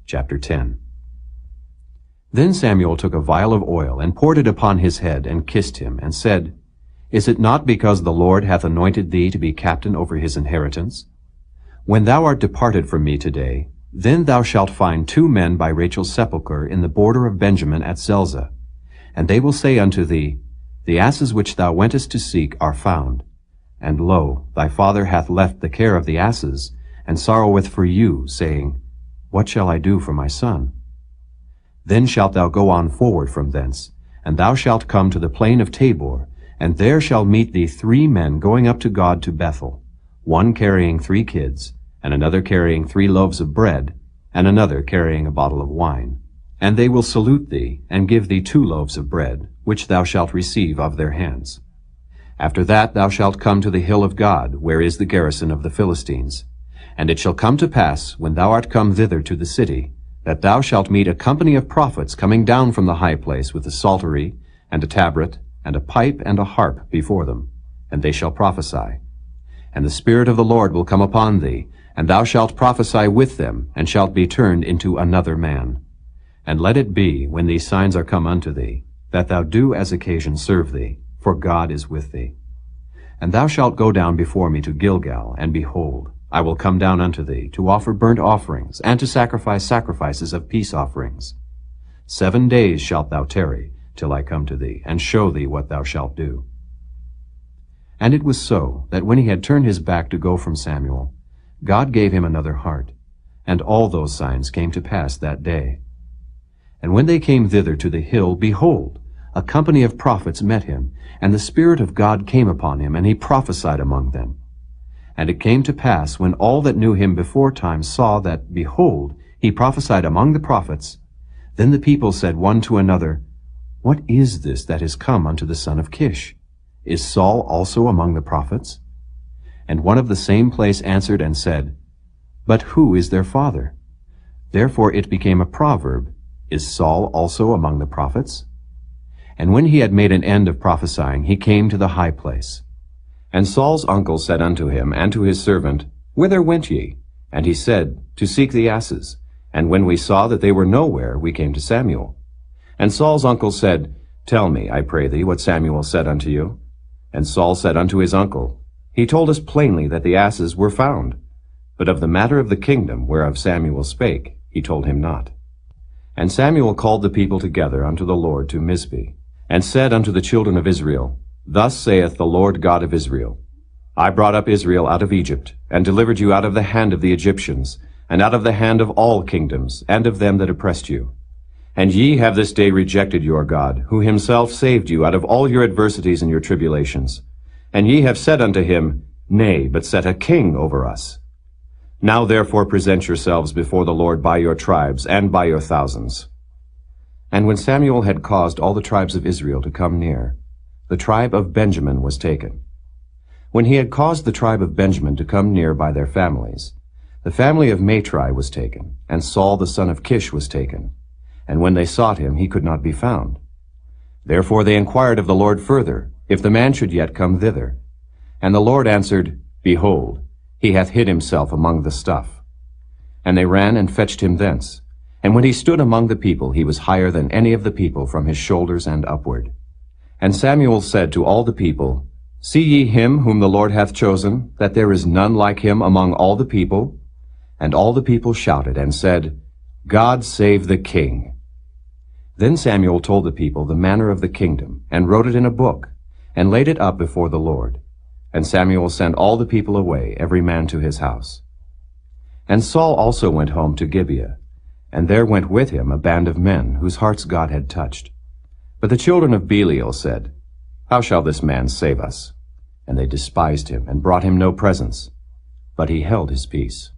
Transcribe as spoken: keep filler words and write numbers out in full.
Chapter ten. Then Samuel took a vial of oil, and poured it upon his head, and kissed him, and said, Is it not because the Lord hath anointed thee to be captain over his inheritance? When thou art departed from me today, then thou shalt find two men by Rachel's sepulchre in the border of Benjamin at Zelzah. And they will say unto thee, The asses which thou wentest to seek are found. And lo, thy father hath left the care of the asses, and sorroweth for you, saying, What shall I do for my son? Then shalt thou go on forward from thence, and thou shalt come to the plain of Tabor, and there shall meet thee three men going up to God to Bethel, one carrying three kids, and another carrying three loaves of bread, and another carrying a bottle of wine. And they will salute thee, and give thee two loaves of bread, which thou shalt receive of their hands. After that thou shalt come to the hill of God, where is the garrison of the Philistines. And it shall come to pass, when thou art come thither to the city, that thou shalt meet a company of prophets coming down from the high place with a psaltery, and a tabret, and a pipe, and a harp before them, and they shall prophesy. And the Spirit of the Lord will come upon thee, and thou shalt prophesy with them, and shalt be turned into another man. And let it be, when these signs are come unto thee, that thou do as occasion serve thee, for God is with thee. And thou shalt go down before me to Gilgal, and behold, I will come down unto thee, to offer burnt offerings, and to sacrifice sacrifices of peace offerings. Seven days shalt thou tarry, till I come to thee, and show thee what thou shalt do. And it was so, that when he had turned his back to go from Samuel, God gave him another heart, and all those signs came to pass that day. And when they came thither to the hill, behold, a company of prophets met him, and the Spirit of God came upon him, and he prophesied among them. And it came to pass, when all that knew him beforetime saw that, behold, he prophesied among the prophets, then the people said one to another, What is this that is come unto the son of Kish? Is Saul also among the prophets? And one of the same place answered and said, But who is their father? Therefore it became a proverb, Is Saul also among the prophets? And when he had made an end of prophesying, he came to the high place. And Saul's uncle said unto him and to his servant, Whither went ye? And he said, To seek the asses. And when we saw that they were nowhere, we came to Samuel. And Saul's uncle said, Tell me, I pray thee, what Samuel said unto you. And Saul said unto his uncle, He told us plainly that the asses were found. But of the matter of the kingdom whereof Samuel spake, he told him not. And Samuel called the people together unto the Lord to Mizpeh, and said unto the children of Israel, Thus saith the Lord God of Israel, I brought up Israel out of Egypt, and delivered you out of the hand of the Egyptians, and out of the hand of all kingdoms, and of them that oppressed you. And ye have this day rejected your God, who himself saved you out of all your adversities and your tribulations. And ye have said unto him, Nay, but set a king over us. Now therefore present yourselves before the Lord by your tribes, and by your thousands. And when Samuel had caused all the tribes of Israel to come near, the tribe of Benjamin was taken. When he had caused the tribe of Benjamin to come near by their families, the family of Matri was taken, and Saul the son of Kish was taken. And when they sought him, he could not be found. Therefore they inquired of the Lord further, if the man should yet come thither. And the Lord answered, Behold, he hath hid himself among the stuff. And they ran and fetched him thence. And when he stood among the people, he was higher than any of the people from his shoulders and upward. And Samuel said to all the people, See ye him whom the Lord hath chosen, that there is none like him among all the people? And all the people shouted and said, God save the king. Then Samuel told the people the manner of the kingdom, and wrote it in a book, and laid it up before the Lord. And Samuel sent all the people away, every man to his house. And Saul also went home to Gibeah, and there went with him a band of men, whose hearts God had touched. But the children of Belial said, How shall this man save us? And they despised him, and brought him no presents. But he held his peace.